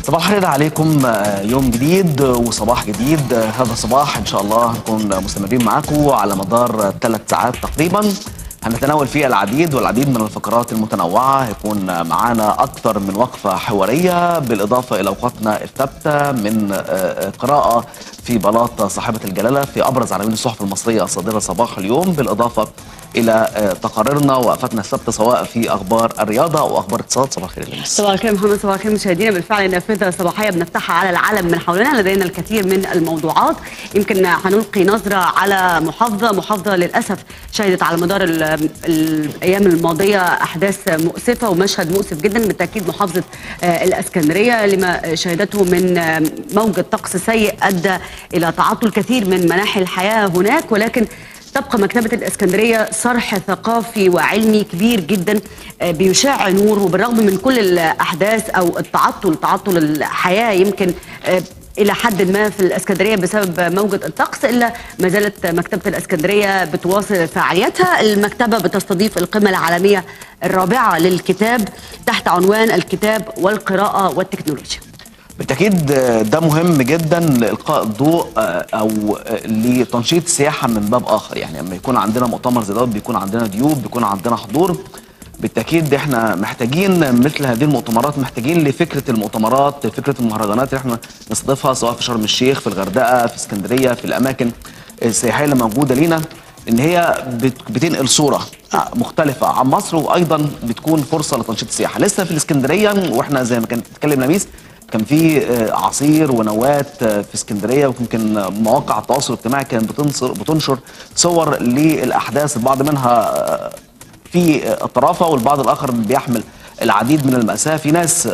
صباح الخير عليكم. يوم جديد وصباح جديد. هذا الصباح ان شاء الله هنكون مستمرين معاكم على مدار 3 ساعات تقريبا. هنتناول فيه العديد والعديد من الفقرات المتنوعة. هيكون معانا أكثر من وقفة حوارية بالإضافة إلى أوقاتنا الثابتة من قراءة في بلاط صاحبة الجلالة في أبرز عناوين الصحف المصرية الصادرة صباح اليوم، بالإضافة إلى تقاريرنا ووقفتنا الثابتة سواء في أخبار الرياضة أو أخبار الاقتصاد. صباح الخير يا لميس. صباح الخير محمد، صباح الخير مشاهدينا. بالفعل نافذة صباحية بنفتحها على العالم من حولنا، لدينا الكثير من الموضوعات. يمكن هنلقي نظرة على محافظة للأسف شهدت على مدار الأيام الماضية أحداث مؤسفة ومشهد مؤسف جدا، بالتأكيد محافظة الإسكندرية لما شهدته من موجة طقس سيء أدى إلى تعطل كثير من مناحي الحياة هناك، ولكن تبقى مكتبة الإسكندرية صرح ثقافي وعلمي كبير جدا بيشع نور. وبالرغم من كل الأحداث أو تعطل الحياة يمكن إلى حد ما في الإسكندرية بسبب موجة الطقس، إلا ما زالت مكتبة الإسكندرية بتواصل فعاليتها. المكتبة بتستضيف القمة العالمية الرابعة للكتاب تحت عنوان الكتاب والقراءة والتكنولوجيا. بالتأكيد ده مهم جدا لإلقاء الضوء أو لتنشيط السياحة من باب آخر. يعني لما يكون عندنا مؤتمر زي ده بيكون عندنا ضيوف، بيكون عندنا حضور. بالتأكيد احنا محتاجين مثل هذه المؤتمرات، محتاجين لفكرة المؤتمرات، فكرة المهرجانات اللي احنا نستضيفها سواء في شرم الشيخ، في الغردقة، في اسكندرية، في الأماكن السياحية اللي موجودة لينا، إن هي بتنقل صورة مختلفة عن مصر، وأيضا بتكون فرصة لتنشيط السياحة. لسه في الاسكندرية واحنا زي ما كانت بتتكلم لميس، كان في عصير ونوات في اسكندريه، ويمكن مواقع التواصل الاجتماعي كانت بتنشر صور للاحداث، البعض منها في الطرافه والبعض الاخر بيحمل العديد من المأساة. في ناس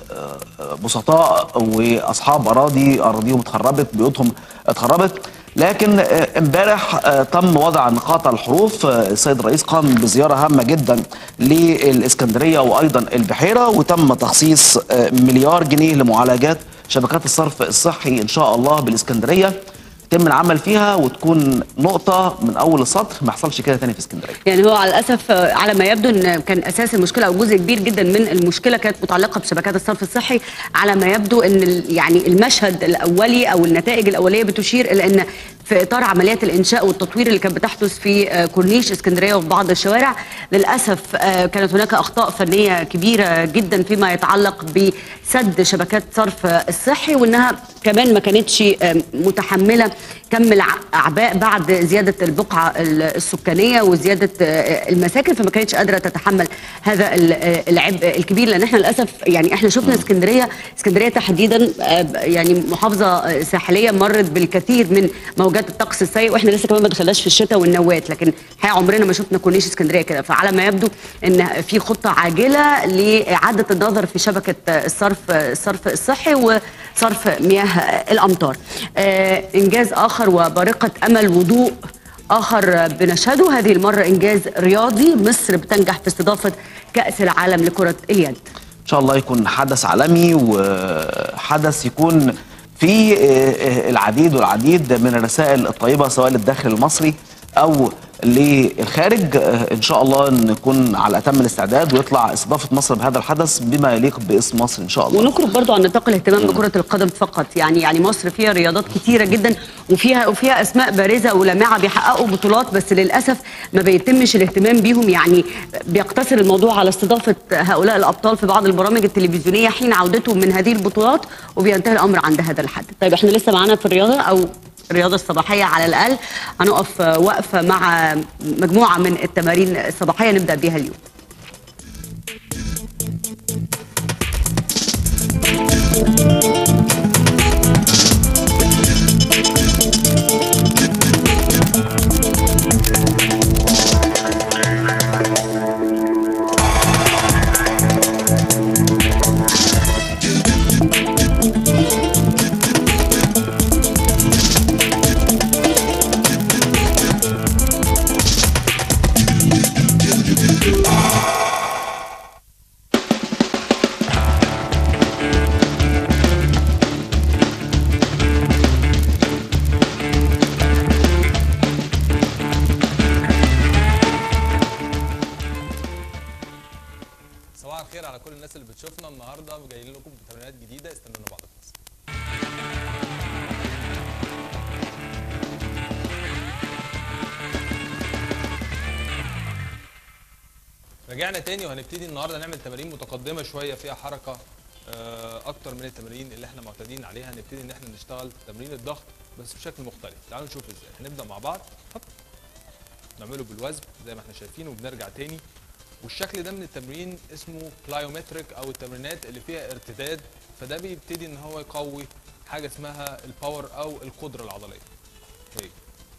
بسطاء واصحاب اراضيهم اتخربت، بيوتهم اتخربت، لكن امبارح تم وضع نقاط الحروف. السيد الرئيس قام بزياره هامه جدا للاسكندريه وايضا البحيره، وتم تخصيص مليار جنيه لمعالجات شبكات الصرف الصحي ان شاء الله بالاسكندريه، يتم العمل فيها وتكون نقطة من أول السطر، ما يحصلش كده تاني في اسكندرية. يعني هو على الأسف على ما يبدو أن كان أساس المشكلة أو جزء كبير جدا من المشكلة كانت متعلقة بشبكات الصرف الصحي. على ما يبدو أن يعني المشهد الأولي أو النتائج الأولية بتشير إلى أن في إطار عمليات الإنشاء والتطوير اللي كانت بتحدث في كورنيش اسكندرية وفي بعض الشوارع، للأسف كانت هناك أخطاء فنية كبيرة جدا فيما يتعلق بسد شبكات صرف الصحي، وأنها كمان ما كانتش متحملة كم الأعباء بعد زيادة البقعة السكانية وزيادة المساكن، فما كانتش قادرة تتحمل هذا العبء الكبير. لأن احنا للأسف يعني احنا شفنا اسكندرية تحديدا يعني محافظة ساحلية مرت بالكثير من موجات الطقس السيء، واحنا لسه كمان ما دخلناش في الشتاء والنوات، لكن الحقيقة عمرنا ما شفنا كورنيش اسكندرية كده. فعلى ما يبدو ان في خطة عاجلة لإعادة النظر في شبكة الصرف الصحي وصرف مياه الأمطار. إنجاز آخر وبارقة أمل وضوء آخر بنشهده، هذه المرة إنجاز رياضي. مصر بتنجح في استضافة كأس العالم لكرة اليد. إن شاء الله يكون حدث عالمي وحدث يكون في العديد والعديد من الرسائل الطيبة سواء للداخل المصري أو للخارج. إن شاء الله نكون على أتم الاستعداد ويطلع استضافة مصر بهذا الحدث بما يليق باسم مصر إن شاء الله. ونخرج برضو عن نطاق الاهتمام بكرة القدم فقط. يعني مصر فيها رياضات كتيرة جدا وفيها أسماء بارزة ولامعة بيحققوا بطولات، بس للأسف ما بيتمش الاهتمام بيهم. يعني بيقتصر الموضوع على استضافة هؤلاء الأبطال في بعض البرامج التلفزيونية حين عودتهم من هذه البطولات، وبينتهي الأمر عند هذا الحد. طيب احنا لسه معانا في الرياضة أو الرياضة الصباحية على الأقل، هنقف وقفة مع مجموعة من التمارين الصباحية نبدأ بها اليوم. الناس اللي بتشوفنا النهارده جايين لكم بتمرينات جديده، استنونا بعد الفاصل. رجعنا تاني وهنبتدي النهارده نعمل تمارين متقدمه شويه فيها حركه اكتر من التمارين اللي احنا معتادين عليها. هنبتدي ان احنا نشتغل تمرين الضغط بس بشكل مختلف. تعالوا نشوف ازاي. هنبدا مع بعض هب نعمله بالوزن زي ما احنا شايفين وبنرجع تاني. والشكل ده من التمرين اسمه بلايومتريك او التمرينات اللي فيها ارتداد، فده بيبتدي ان هو يقوي حاجه اسمها الباور او القدره العضليه. هي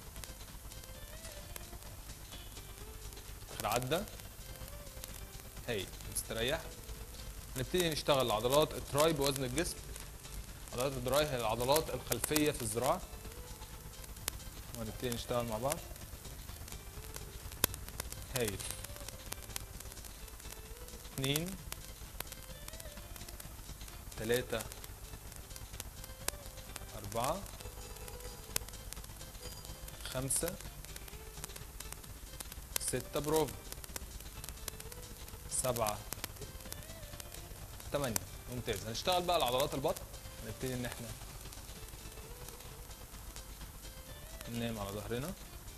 اخر عده، هي مستريح. نبتدي نشتغل عضلات التراي بوزن الجسم. عضلات التراي هي العضلات الخلفيه في الذراع، وهنبتدي نشتغل مع بعض. هايل. 2 3 4 5 6 برافو 7 8 ممتاز. هنشتغل بقى على عضلات البطن. هنبتدي ان احنا ننام على ظهرنا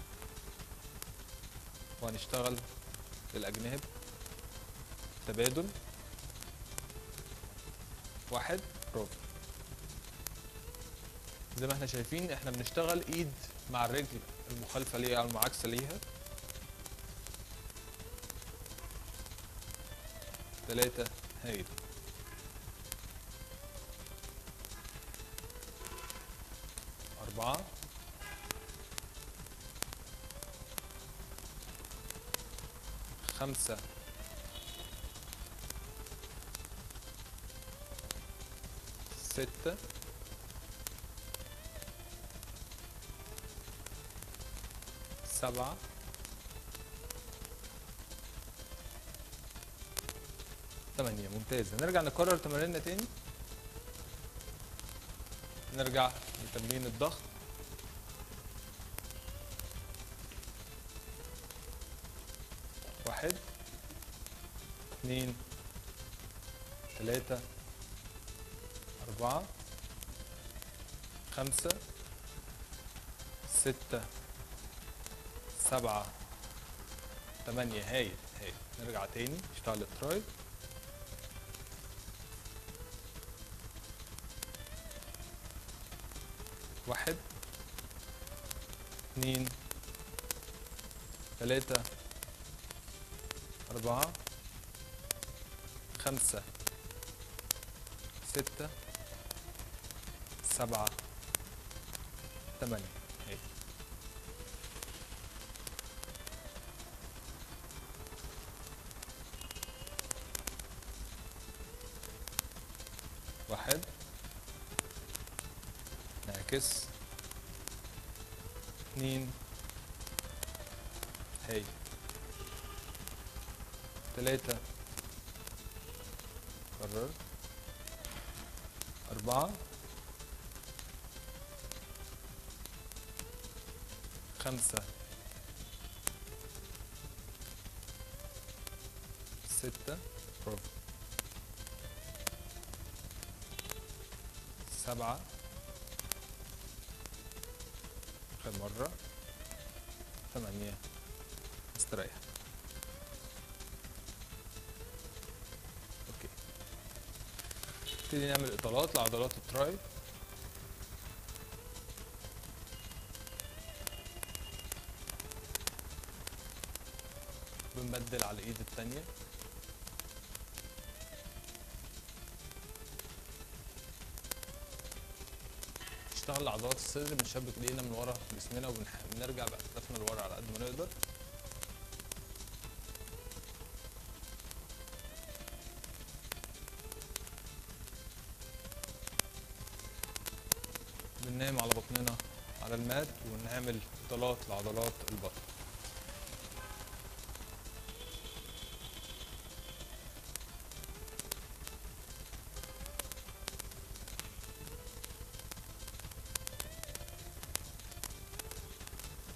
وهنشتغل للاجناب تبادل. 1 برافو. زي ما احنا شايفين احنا بنشتغل ايد مع الرجل المخالفه ليها او المعاكسه ليها. 3 هايل. 4 5 6 7 8 ممتاز. هنرجع نكرر تماريننا تاني. نرجع لتمرين الضغط. 1 2 3 4 5 6 7 8 هايل هايل. نرجع تاني نشتغل التراي. 1 2 3 4 5 6 7 8 هاي. واحد نعكس. 2 هاي. 3 كرر. 4 5 6 برافو. 7 آخر مرة. 8 استريح. اوكي. نبتدي نعمل اطالات لعضلات التراي. بنبدل على الايد التانية. نشتغل عضلات الصدر، بنشبك ايدينا من ورا جسمنا وبنرجع باكتافنا لورا على قد ما نقدر. بننام على بطننا على المات ونعمل اطالات لعضلات البطن.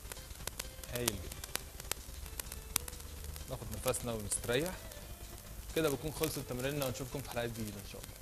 هايل جدا. ناخد نفسنا ونستريح. كده بكون خلصت تمريننا، ونشوفكم في حلقات جديده ان شاء الله.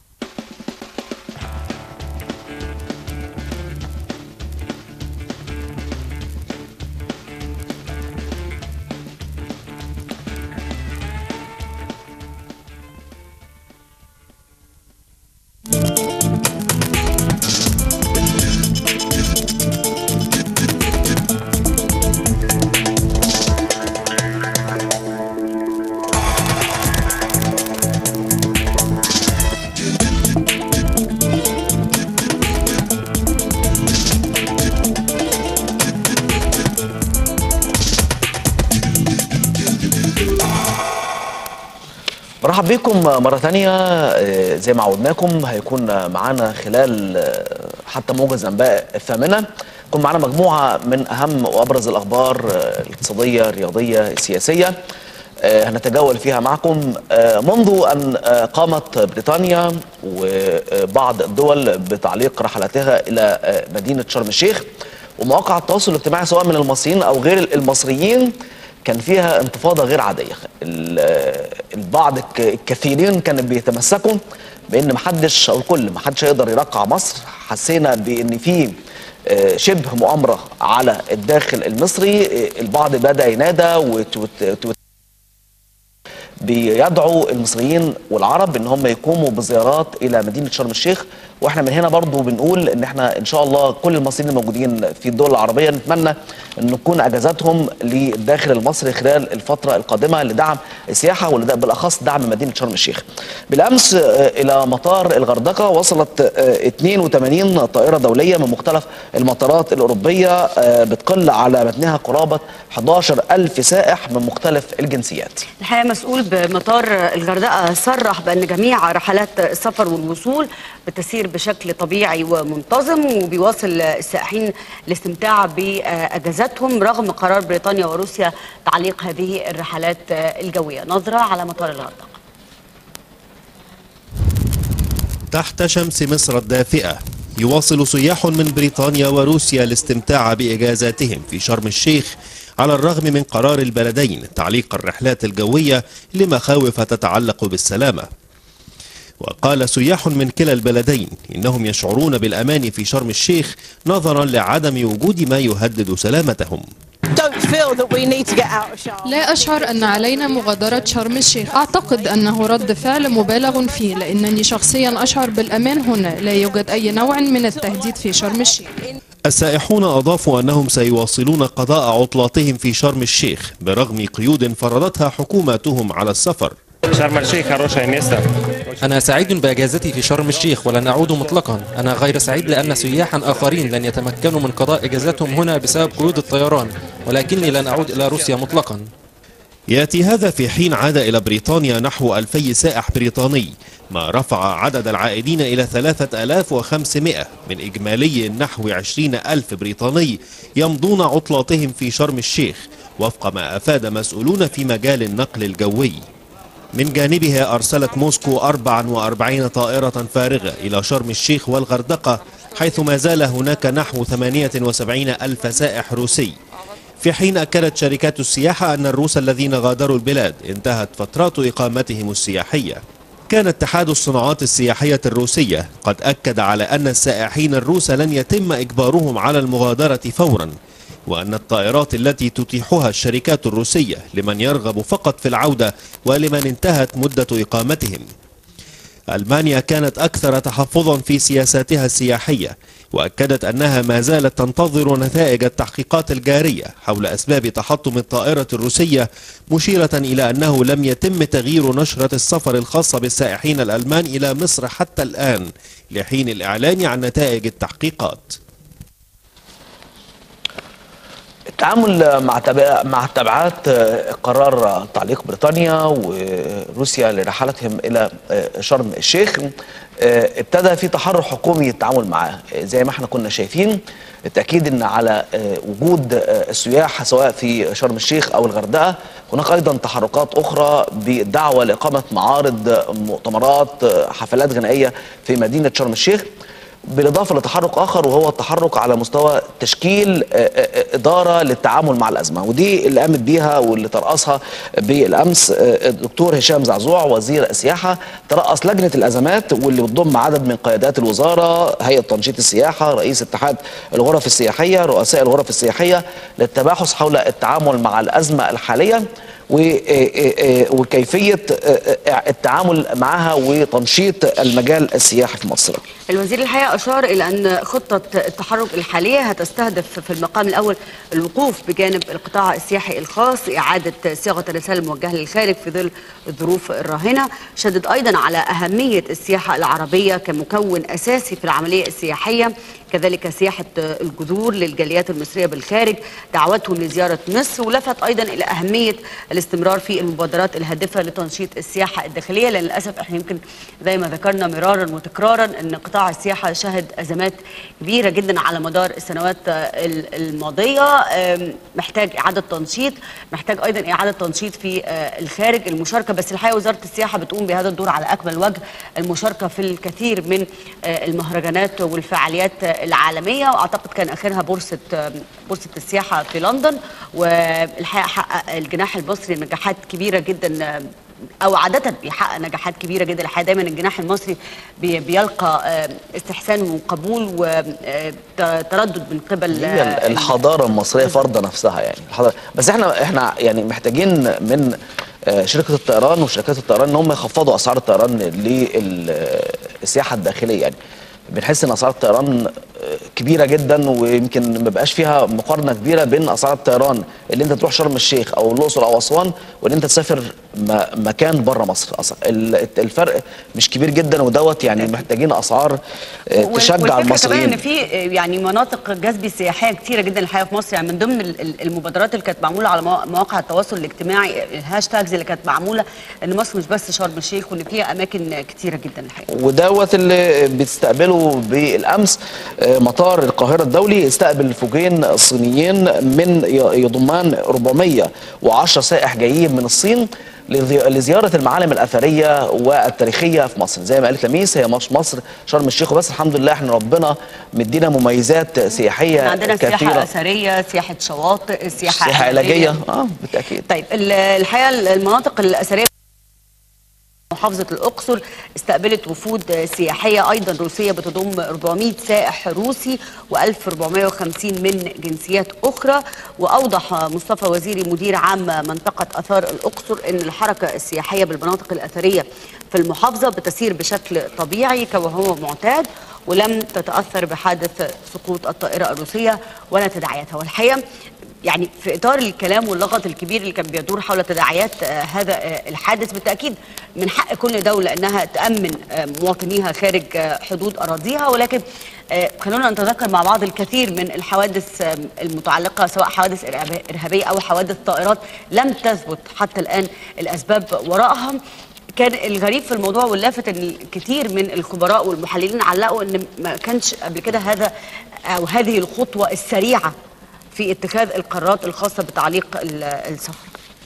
مرحب بكم مرة تانية. زي ما عودناكم هيكون معانا خلال حتى موجز أنباء الثامنة يكون معانا مجموعة من أهم وأبرز الأخبار الاقتصادية الرياضية السياسية هنتجول فيها معكم منذ أن قامت بريطانيا وبعض الدول بتعليق رحلاتها إلى مدينة شرم الشيخ، ومواقع التواصل الاجتماعي سواء من المصريين أو غير المصريين كان فيها انتفاضة غير عادية. البعض الكثيرين كانوا بيتمسكوا بأن محدش أو الكل محدش هيقدر يرقع مصر. حسينا بأن في شبه مؤامرة على الداخل المصري. البعض بدأ ينادى بيدعو المصريين والعرب ان هم يقوموا بزيارات الى مدينه شرم الشيخ، واحنا من هنا برضو بنقول ان احنا ان شاء الله كل المصريين الموجودين في الدول العربيه نتمنى ان تكون اجازاتهم للداخل المصري خلال الفتره القادمه لدعم السياحه وبالاخص دعم مدينه شرم الشيخ. بالامس الى مطار الغردقه وصلت 82 طائره دوليه من مختلف المطارات الاوروبيه بتقل على متنها قرابه 11,000 سائح من مختلف الجنسيات. الحقيقه مسؤول بمطار الغردقه صرح بان جميع رحلات السفر والوصول بتسير بشكل طبيعي ومنتظم، وبيواصل السائحين الاستمتاع باجازاتهم رغم قرار بريطانيا وروسيا تعليق هذه الرحلات الجويه. نظره على مطار الغردقه. تحت شمس مصر الدافئه يواصل سياح من بريطانيا وروسيا الاستمتاع باجازاتهم في شرم الشيخ على الرغم من قرار البلدين تعليق الرحلات الجوية لمخاوف تتعلق بالسلامة. وقال سياح من كلا البلدين إنهم يشعرون بالأمان في شرم الشيخ نظرا لعدم وجود ما يهدد سلامتهم. لا أشعر أن علينا مغادرة شرم الشيخ. أعتقد أنه رد فعل مبالغ فيه، لأنني شخصيا أشعر بالأمان هنا. لا يوجد أي نوع من التهديد في شرم الشيخ. السائحون أضافوا أنهم سيواصلون قضاء عطلاتهم في شرم الشيخ برغم قيود فرضتها حكوماتهم على السفر. أنا سعيد بأجازتي في شرم الشيخ ولن أعود مطلقا. أنا غير سعيد لأن سياحا آخرين لن يتمكنوا من قضاء أجازتهم هنا بسبب قيود الطيران، ولكني لن أعود إلى روسيا مطلقا. يأتي هذا في حين عاد إلى بريطانيا نحو 2000 سائح بريطاني، ما رفع عدد العائدين إلى 3500 من إجمالي نحو 20,000 بريطاني يمضون عطلاتهم في شرم الشيخ وفق ما أفاد مسؤولون في مجال النقل الجوي. من جانبها أرسلت موسكو 44 طائرة فارغة إلى شرم الشيخ والغردقة، حيث ما زال هناك نحو 78,000 سائح روسي، في حين أكدت شركات السياحة أن الروس الذين غادروا البلاد انتهت فترات إقامتهم السياحية. كان اتحاد الصناعات السياحية الروسية قد أكد على أن السائحين الروس لن يتم إجبارهم على المغادرة فورا، وأن الطائرات التي تتيحها الشركات الروسية لمن يرغب فقط في العودة ولمن انتهت مدة إقامتهم. ألمانيا كانت أكثر تحفظا في سياساتها السياحية، وأكدت أنها ما زالت تنتظر نتائج التحقيقات الجارية حول أسباب تحطم الطائرة الروسية، مشيرة إلى أنه لم يتم تغيير نشرة السفر الخاصة بالسائحين الألمان إلى مصر حتى الآن لحين الإعلان عن نتائج التحقيقات. التعامل مع تبعات قرار تعليق بريطانيا وروسيا لرحلتهم إلى شرم الشيخ ابتدى في تحرك حكومي التعامل معاه. زي ما احنا كنا شايفين التأكيد ان على وجود السياح سواء في شرم الشيخ او الغردقة، هناك ايضا تحركات اخرى بدعوة لإقامة معارض، مؤتمرات، حفلات غنائية في مدينة شرم الشيخ. بالاضافه لتحرك اخر، وهو التحرك على مستوى تشكيل اداره للتعامل مع الازمه، ودي اللي قامت بيها واللي ترأسها بالامس الدكتور هشام زعزوع وزير السياحه. ترأس لجنه الازمات واللي بتضم عدد من قيادات الوزاره، هيئه تنشيط السياحه، رئيس اتحاد الغرف السياحيه، رؤساء الغرف السياحيه، للتباحث حول التعامل مع الازمه الحاليه وكيفيه التعامل معها وتنشيط المجال السياحي في مصر. الوزير الحقيقه اشار الى ان خطه التحرك الحاليه هتستهدف في المقام الاول الوقوف بجانب القطاع السياحي الخاص، اعاده صياغه الرسائل الموجهه للخارج في ظل الظروف الراهنه. شدد ايضا على اهميه السياحه العربيه كمكون اساسي في العمليه السياحيه، كذلك سياحه الجذور للجاليات المصريه بالخارج، دعوتهم لزياره مصر، ولفت ايضا الى اهميه الاستمرار في المبادرات الهادفه لتنشيط السياحه الداخليه، لان للاسف احنا يمكن زي ما ذكرنا مرارا وتكرارا ان قطاع السياحه شهد ازمات كبيره جدا على مدار السنوات الماضيه، محتاج اعاده تنشيط، محتاج ايضا اعاده تنشيط في الخارج، المشاركه. بس الحقيقه وزاره السياحه بتقوم بهذا الدور على اكمل وجه، المشاركه في الكثير من المهرجانات والفعاليات العالميه، واعتقد كان اخرها بورصه السياحه في لندن، والحقيقه حقق الجناح المصري نجاحات كبيره جدا، او عاده بيحقق نجاحات كبيره جدا. الحقيقه دايما الجناح المصري بيلقى استحسان وقبول وتردد من قبل الحضاره المصريه فرض نفسها، يعني الحضاره. بس احنا يعني محتاجين من شركه الطيران وشركات الطيران ان هم يخفضوا اسعار الطيران للسياحه الداخليه. يعني بنحس ان اسعار الطيران كبيره جدا، ويمكن ما بقاش فيها مقارنه كبيره بين اسعار الطيران اللي انت تروح شرم الشيخ او الاقصر او اسوان وان انت تسافر مكان بره مصر. الفرق مش كبير جدا، ودوت يعني محتاجين اسعار تشجع المصريين. كمان ان في يعني مناطق جذب سياحيه كتيره جدا الحقيقه في مصر، يعني من ضمن المبادرات اللي كانت معموله على مواقع التواصل الاجتماعي، الهاشتاجز اللي كانت معموله، ان مصر مش بس شرم الشيخ، وان فيها اماكن كتيره جدا الحقيقه. ودوت اللي بتستقبله بالامس مطار القاهره الدولي، استقبل فوجين صينيين من يضمان 410 سائح جايين من الصين لزياره المعالم الاثريه والتاريخيه في مصر. زي ما قالت لميس، هي مش مصر شرم الشيخ وبس، الحمد لله احنا ربنا مدينا مميزات سياحيه عندنا كثيره، سياحه اثريه، سياحه شواطئ، سياحه علاجيه. بالتاكيد. طيب الحقيقه المناطق الاثريه محافظة الأقصر استقبلت وفود سياحية أيضا روسية بتضم 400 سائح روسي و1450 من جنسيات أخرى. وأوضح مصطفى وزيري مدير عام منطقة آثار الأقصر أن الحركة السياحية بالمناطق الأثرية في المحافظة بتسير بشكل طبيعي كما هو معتاد، ولم تتأثر بحادث سقوط الطائرة الروسية ولا تداعياتها. والحقيقة يعني في إطار الكلام واللغط الكبير اللي كان بيدور حول تداعيات هذا الحادث، بالتأكيد من حق كل دولة أنها تأمن مواطنيها خارج حدود أراضيها، ولكن خلونا نتذكر مع بعض الكثير من الحوادث المتعلقة سواء حوادث إرهابية أو حوادث طائرات لم تثبت حتى الآن الأسباب وراءها. كان الغريب في الموضوع واللافت ان كتير من الخبراء والمحللين علقوا ان ما كانش قبل كده هذا او هذه الخطوة السريعة في اتخاذ القرارات الخاصة بتعليق السفر.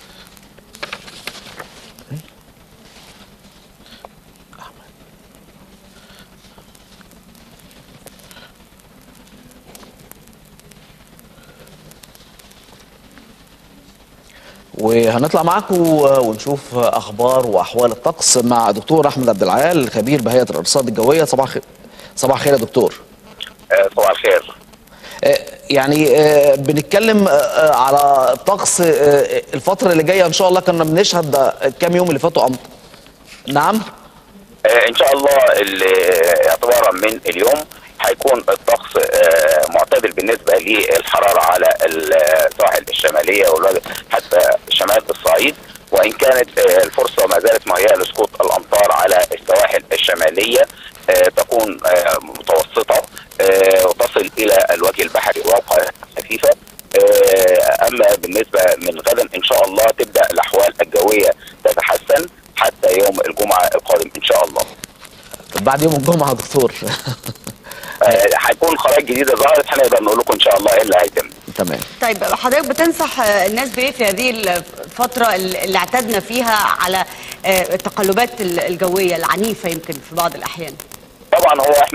وهنطلع معاكم ونشوف اخبار واحوال الطقس مع دكتور احمد عبد العال، خبير بهيئه الارصاد الجويه. صباح الخير يا دكتور. صباح الخير. يعني بنتكلم على الطقس الفتره اللي جايه ان شاء الله. كنا بنشهد كام يوم اللي فاتوا نعم ان شاء الله اعتبارا من اليوم هيكون الطقس معتدل بالنسبه للحراره على السواحل الشماليه حتى شمال الصعيد، وان كانت الفرصه ما زالت مهيئه لسقوط الامطار على السواحل الشماليه تكون متوسطه وتصل الى الوجه البحري وابقى خفيفه. اما بالنسبه من غدا ان شاء الله تبدا الاحوال الجويه تتحسن حتى يوم الجمعه القادم ان شاء الله. طب بعد يوم الجمعه يا دكتور هيكون خرائط جديده ظهرت، هنقدر نقول لكم ان شاء الله ايه اللي هيتم. تمام. طيب حضرتك بتنصح الناس بايه في هذه الفتره اللي اعتدنا فيها على التقلبات الجويه العنيفه يمكن في بعض الاحيان؟ طبعا هو احنا لو بصينا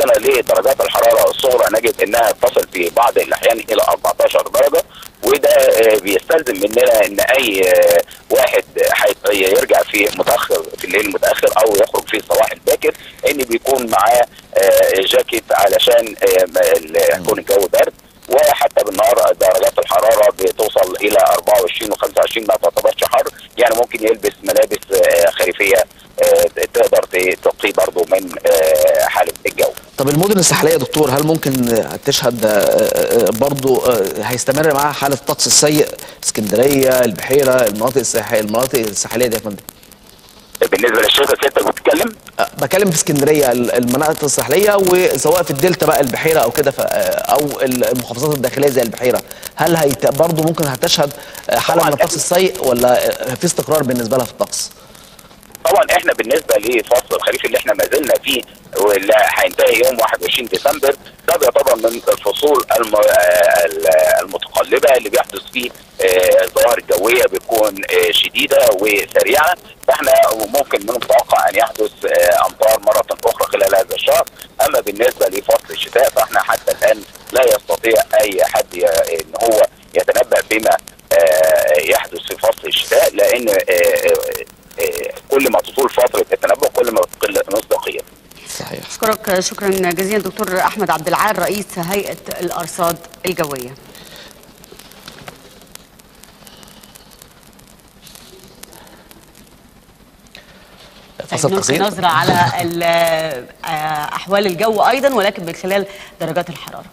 بصينا لدرجات الحراره الصغرى نجد انها تصل في بعض الاحيان الى 14 درجه، وده بيستلزم مننا ان اي واحد يرجع في متاخر في الليل متاخر او يخرج في الصباح الباكر ان بيكون معاه جاكيت علشان يكون الجو برد. وحتى بالنهار درجات الحراره بتوصل الى 24 و25 ما تعتبرش حر، يعني ممكن يلبس ملابس خريفيه تقدر تقي برضه من حاله الجو. طب المدن الساحليه يا دكتور، هل ممكن تشهد برضه هيستمر معاها حاله الطقس السيء؟ اسكندريه، البحيره، المناطق الساحليه دي يا فندم. بالنسبه للشتاء انت بتتكلم؟ بكلم في اسكندريه، المناطق الساحليه، وسواء في الدلتا بقى البحيره او كده او المحافظات الداخليه زي البحيره، هل برضه ممكن هتشهد حاله من الطقس السيء ولا في استقرار بالنسبه لها في الطقس؟ طبعا احنا بالنسبه لفصل الخريف اللي احنا ما زلنا فيه واللي هينتهي يوم 21 ديسمبر، ده بيعتبر من الفصول المتقلبه اللي بيحدث فيه الظواهر الجويه بتكون شديده وسريعه، فاحنا ممكن من المتوقع ان يحدث امطار مره اخرى خلال هذا الشهر. اما بالنسبه لفصل الشتاء فاحنا حتى الان لا يستطيع اي حد ان هو يتنبأ بما يحدث في فصل الشتاء، لان كل ما تطول فتره التنبؤ كل ما تقل مصداقيه. صحيح. اشكرك شكرا جزيلا دكتور احمد عبد العال رئيس هيئه الارصاد الجويه. نلقي نظره على احوال الجو ايضا، ولكن من خلال درجات الحراره.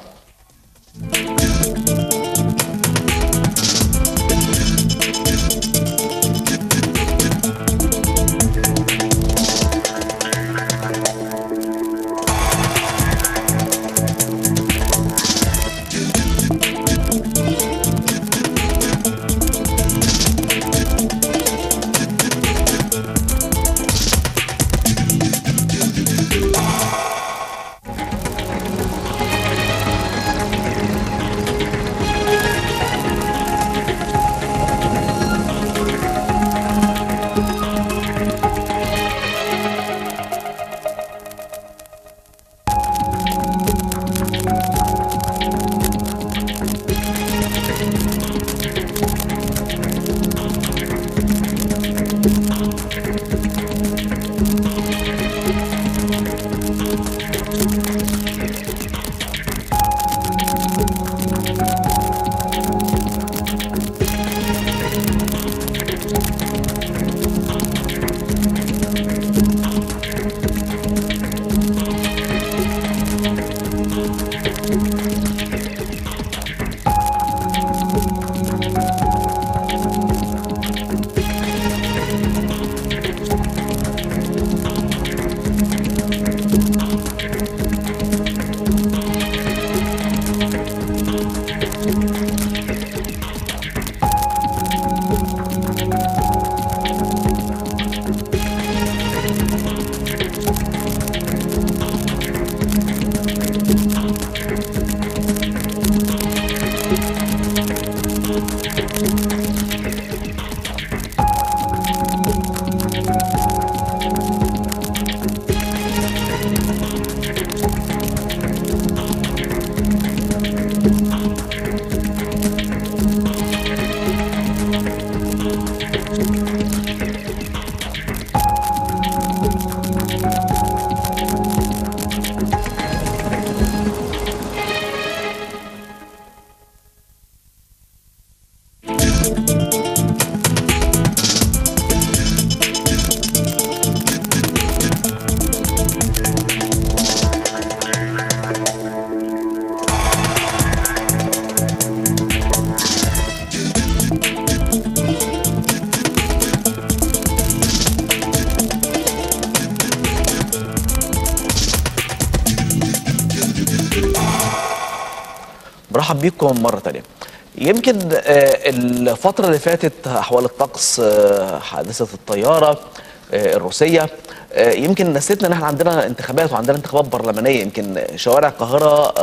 برحب بيكم مرة تانية. يمكن الفترة اللي فاتت أحوال الطقس، حادثة الطيارة الروسية، يمكن نسيتنا ان احنا عندنا انتخابات وعندنا انتخابات برلمانية. يمكن شوارع القاهرة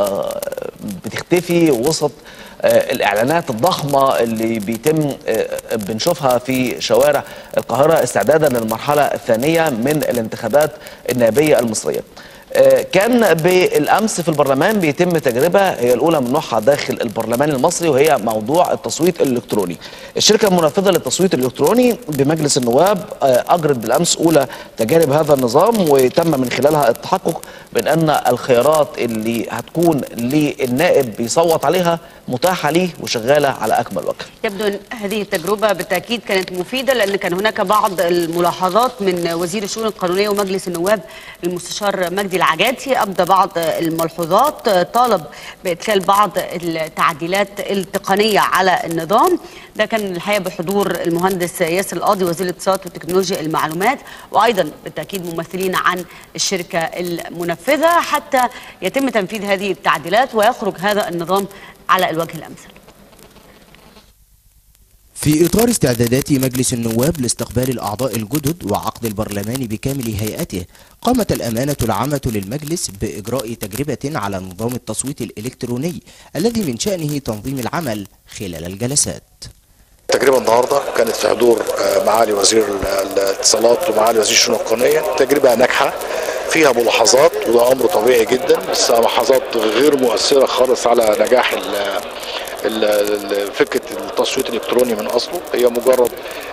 بتختفي وسط الإعلانات الضخمة اللي بيتم بنشوفها في شوارع القاهرة استعدادا للمرحلة الثانية من الانتخابات النيابية المصرية. كان بالامس في البرلمان بيتم تجربه هي الاولى من نوعها داخل البرلمان المصري، وهي موضوع التصويت الالكتروني. الشركه المنفذه للتصويت الالكتروني بمجلس النواب اجرت بالامس اولى تجارب هذا النظام، وتم من خلالها التحقق من ان الخيارات اللي هتكون للنائب بيصوت عليها متاحه ليه وشغاله على اكمل وجه. يبدو ان هذه التجربه بالتاكيد كانت مفيده، لان كان هناك بعض الملاحظات من وزير الشؤون القانونيه ومجلس النواب المستشار مجدي العجاتي. ابدى بعض الملحوظات، طالب بادخال بعض التعديلات التقنيه على النظام. ده كان الحقيقه بحضور المهندس ياسر القاضي وزير الاتصالات وتكنولوجيا المعلومات، وايضا بالتاكيد ممثلين عن الشركه المنفذه، حتى يتم تنفيذ هذه التعديلات ويخرج هذا النظام على الوجه الامثل. في إطار استعدادات مجلس النواب لاستقبال الأعضاء الجدد وعقد البرلمان بكامل هيئته، قامت الأمانة العامة للمجلس بإجراء تجربة على نظام التصويت الإلكتروني الذي من شأنه تنظيم العمل خلال الجلسات. التجربة النهاردة كانت في حضور معالي وزير الاتصالات ومعالي وزير الشؤون القانونية. تجربة ناجحة فيها ملاحظات، وده أمر طبيعي جدا، بس ملاحظات غير مؤثرة خالص على نجاح فكرة التصويت الإلكتروني من أصله. هي مجرد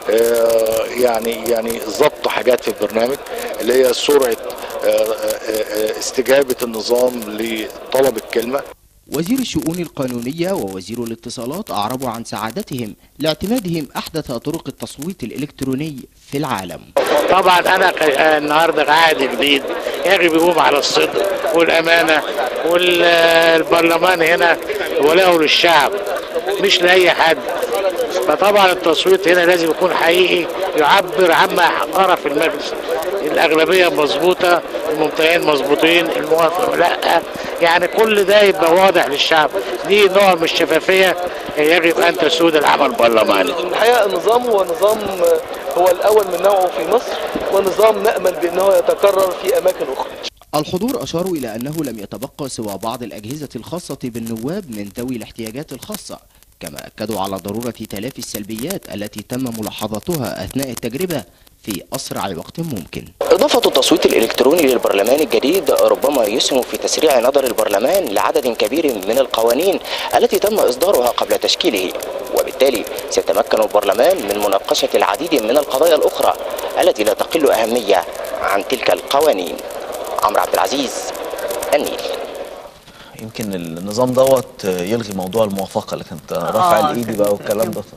يعني ضبط حاجات في البرنامج اللي هي سرعة استجابة النظام لطلب الكلمة. وزير الشؤون القانونية ووزير الاتصالات أعربوا عن سعادتهم لاعتمادهم أحدث طرق التصويت الإلكتروني في العالم. طبعا أنا النهارده عهد جديد يجب يقوم على الصدق والأمانة، والبرلمان هنا ولاءه للشعب مش لأي حد. فطبعا التصويت هنا لازم يكون حقيقي، يعبر عما جرى في المجلس. الأغلبية مظبوطة، الممتلئين مظبوطين، الموافق لا، يعني كل ده يبقى واضح للشعب. دي نوع من الشفافية يجب أن تسود العمل البرلماني. الحقيقة النظام هو نظام هو الأول من نوعه في مصر، ونظام نأمل بأنه يتكرر في أماكن أخرى. الحضور أشاروا إلى أنه لم يتبقى سوى بعض الأجهزة الخاصة بالنواب من ذوي الاحتياجات الخاصة، كما أكدوا على ضرورة تلافي السلبيات التي تم ملاحظتها أثناء التجربة في أسرع وقت ممكن. إضافة التصويت الإلكتروني للبرلمان الجديد ربما يسهم في تسريع نظر البرلمان لعدد كبير من القوانين التي تم إصدارها قبل تشكيله، وبالتالي سيتمكن البرلمان من مناقشة العديد من القضايا الأخرى التي لا تقل أهمية عن تلك القوانين. عمرو عبد العزيز، النيل. يمكن النظام دوت يلغي موضوع الموافقه اللي كانت رافع الايدي بقى والكلام ده.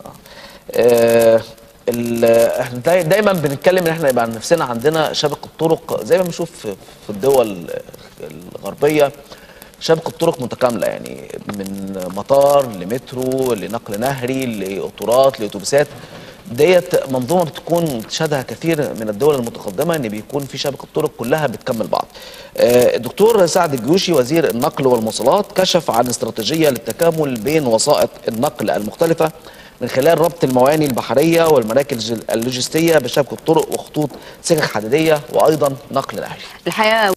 احنا دايما بنتكلم ان احنا يبقى عن نفسنا عندنا شبكه طرق زي ما بنشوف في الدول الغربيه، شبكه طرق متكامله، يعني من مطار لمترو لنقل نهري لقطارات لاتوبيسات. ديت منظومه بتكون تشهدها كثير من الدول المتقدمه، ان بيكون في شبكه طرق كلها بتكمل بعض. الدكتور سعد الجيوشي وزير النقل والمواصلات كشف عن استراتيجيه للتكامل بين وسائط النقل المختلفه من خلال ربط المواني البحريه والمراكز اللوجستيه بشبكه طرق وخطوط سكك حديديه وايضا نقل نهري. الحقيقه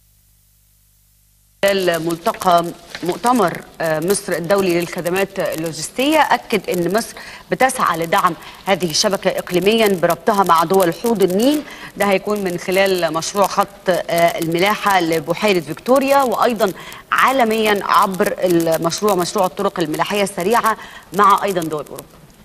ملتقى مؤتمر مصر الدولي للخدمات اللوجستية أكد أن مصر بتسعى لدعم هذه الشبكة إقليميا بربطها مع دول حوض النيل. ده هيكون من خلال مشروع خط الملاحة لبحيرة فيكتوريا، وأيضا عالميا عبر مشروع الطرق الملاحية السريعة مع أيضا دول أوروبا.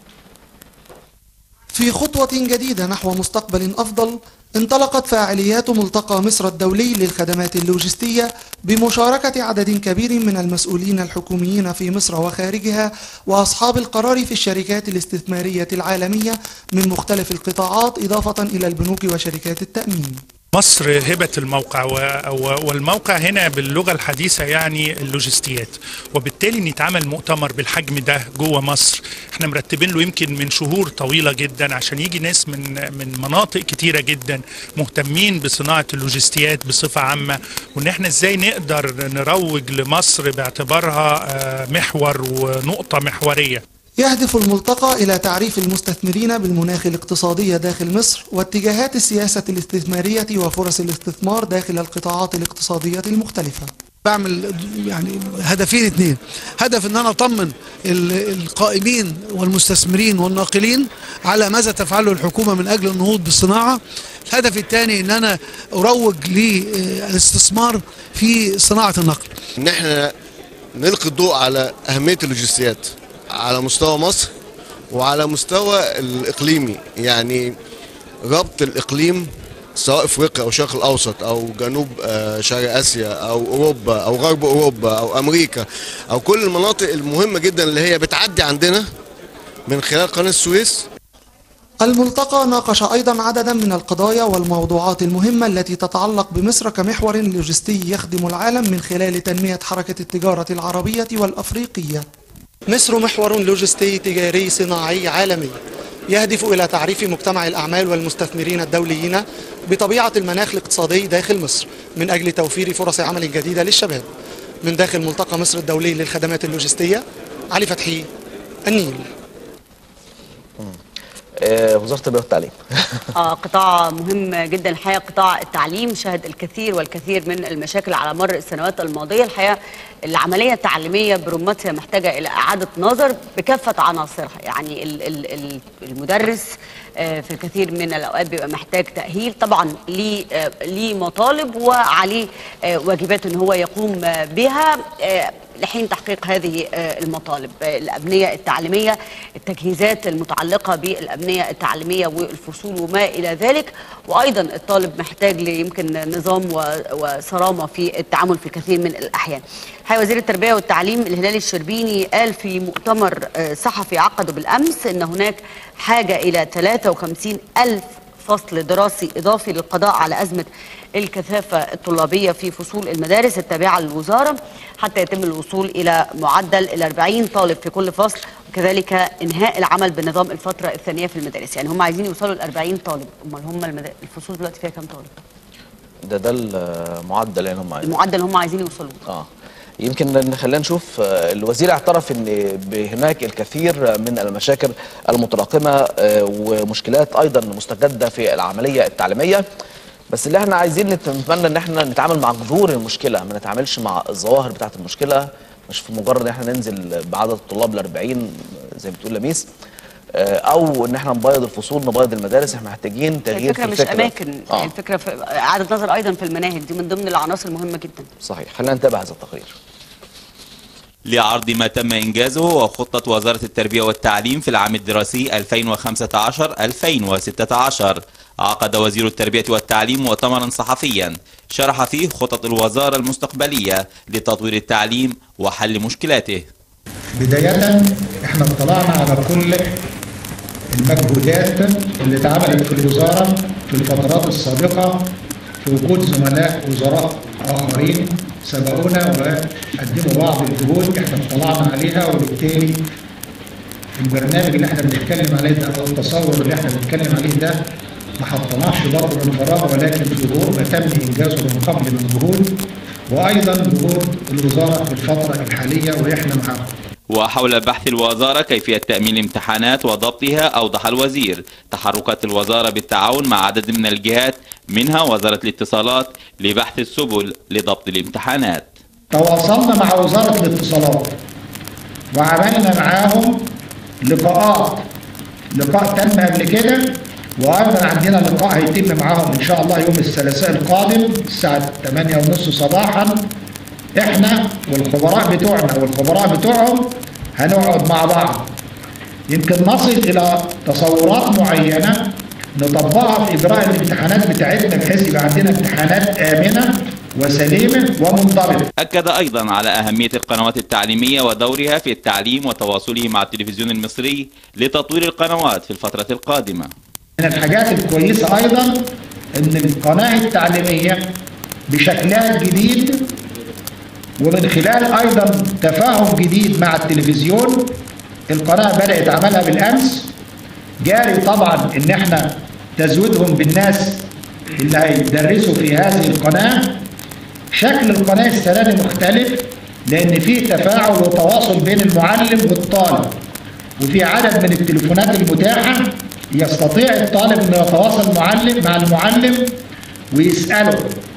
في خطوة جديدة نحو مستقبل أفضل، انطلقت فعاليات ملتقى مصر الدولي للخدمات اللوجستية بمشاركة عدد كبير من المسؤولين الحكوميين في مصر وخارجها وأصحاب القرار في الشركات الاستثمارية العالمية من مختلف القطاعات، إضافة إلى البنوك وشركات التأمين. مصر هبة الموقع، والموقع هنا باللغة الحديثة يعني اللوجستيات، وبالتالي نتعمل مؤتمر بالحجم ده جوه مصر احنا مرتبين له يمكن من شهور طويلة جدا عشان يجي ناس من مناطق كتيرة جدا مهتمين بصناعة اللوجستيات بصفة عامة، وان احنا ازاي نقدر نروج لمصر باعتبارها محور ونقطة محورية. يهدف الملتقى إلى تعريف المستثمرين بالمناخ الاقتصادي داخل مصر واتجاهات السياسة الاستثمارية وفرص الاستثمار داخل القطاعات الاقتصادية المختلفة. بعمل يعني هدفين اتنين، هدف ان انا اطمن القائمين والمستثمرين والناقلين على ماذا تفعله الحكومة من اجل النهوض بالصناعة. الهدف الثاني ان انا اروج للاستثمار في صناعة النقل. ان احنا نلقي الضوء على اهمية اللوجستيات على مستوى مصر وعلى مستوى الاقليمي، يعني ربط الاقليم سواء افريقيا او الشرق الاوسط او جنوب شرق اسيا او اوروبا او غرب اوروبا او امريكا او كل المناطق المهمه جدا اللي هي بتعدي عندنا من خلال قناه السويس. الملتقى ناقش أيضا عددا من القضايا والموضوعات المهمة التي تتعلق بمصر كمحور لوجستي يخدم العالم من خلال تنمية حركة التجارة العربية والأفريقية. مصر محور لوجستي تجاري صناعي عالمي يهدف إلى تعريف مجتمع الأعمال والمستثمرين الدوليين بطبيعة المناخ الاقتصادي داخل مصر من أجل توفير فرص عمل جديدة للشباب. من داخل ملتقى مصر الدولي للخدمات اللوجستية، علي فتحي، النيل. وزارة التربية والتعليم. قطاع مهم جدا الحقيقة. قطاع التعليم شهد الكثير والكثير من المشاكل على مر السنوات الماضية. الحقيقة العملية التعليمية برمتها محتاجة إلى إعادة نظر بكافة عناصرها. يعني المدرس في الكثير من الأوقات بيبقى محتاج تأهيل، طبعا ليه مطالب وعليه واجبات إن هو يقوم بها لحين تحقيق هذه المطالب. الأبنية التعليمية، التجهيزات المتعلقة بالأبنية التعليمية والفصول وما إلى ذلك، وأيضا الطالب محتاج يمكن نظام وصرامة في التعامل في الكثير من الأحيان. وزير التربية والتعليم الهلال الشربيني قال في مؤتمر صحفي عقده بالأمس إن هناك حاجة إلى 53,000 فصل دراسي إضافي للقضاء على أزمة الكثافة الطلابية في فصول المدارس التابعة للوزارة حتى يتم الوصول إلى معدل 40 طالب في كل فصل، وكذلك إنهاء العمل بنظام الفترة الثانية في المدارس. يعني هم عايزين يوصلوا ل 40 طالب، أمال هم الفصول دلوقتي فيها كام طالب؟ ده المعدل يعني هم عايزين. المعدل هم عايزين يوصلوا. يمكن خلينا نشوف. الوزير اعترف ان هناك الكثير من المشاكل المتراكمه ومشكلات ايضا مستجده في العمليه التعليميه، بس اللي احنا عايزين نتمنى ان احنا نتعامل مع جذور المشكله، ما نتعاملش مع الظواهر بتاعه المشكله، مش في مجرد ان احنا ننزل بعدد الطلاب ل 40 زي ما بتقول لميس، او ان احنا نبيض الفصول نبيض المدارس. احنا محتاجين تغيير في الفكره. مش اماكن، الفكره في اعاده نظر ايضا في المناهج، دي من ضمن العناصر المهمه جدا. صحيح. خلينا نتابع هذا التقرير. لعرض ما تم إنجازه وخطة وزارة التربية والتعليم في العام الدراسي 2015-2016 عقد وزير التربية والتعليم مؤتمرا صحفيا شرح فيه خطط الوزارة المستقبلية لتطوير التعليم وحل مشكلاته. بداية احنا اطلعنا على كل المجهودات اللي اتعملت في الوزارة في الفترات السابقة في وجود زملاء وزراء آخرين سبقونا وقدموا بعض الجهود احنا اطلعنا عليها، وبالتالي البرنامج اللي احنا بنتكلم عليه ده او التصور اللي احنا بنتكلم عليه ده ما حطناش برضه من فراغ، ولكن في ظهور ما تم انجازه من قبل من جهود، وايضا جهود الوزاره في الفتره الحاليه واحنا معاهم. وحول بحث الوزارة كيفية تأمين الامتحانات وضبطها أوضح الوزير تحركات الوزارة بالتعاون مع عدد من الجهات منها وزارة الاتصالات لبحث السبل لضبط الامتحانات. تواصلنا مع وزارة الاتصالات وعملنا معاهم لقاء تم قبل كده، وأيضا عندنا لقاء هيتم معاهم إن شاء الله يوم الثلاثاء القادم الساعة 8:30 صباحا. احنا والخبراء بتوعنا والخبراء بتوعهم هنقعد مع بعض، يمكن نصل الى تصورات معينه نطبقها في اجراء الامتحانات بتاعتنا بحيث يبقى عندنا امتحانات امنه وسليمه ومنضبطه. اكد ايضا على اهميه القنوات التعليميه ودورها في التعليم وتواصله مع التلفزيون المصري لتطوير القنوات في الفتره القادمه. من الحاجات الكويسه ايضا ان القناه التعليميه بشكلها الجديد ومن خلال ايضا تفاهم جديد مع التلفزيون القناه بدات عملها بالامس. جاري طبعا ان احنا تزويدهم بالناس اللي هيدرسوا في هذه القناه. شكل القناه السنه دي مختلف لان في تفاعل وتواصل بين المعلم والطالب، وفي عدد من التليفونات المتاحه يستطيع الطالب انه يتواصل مع المعلم ويساله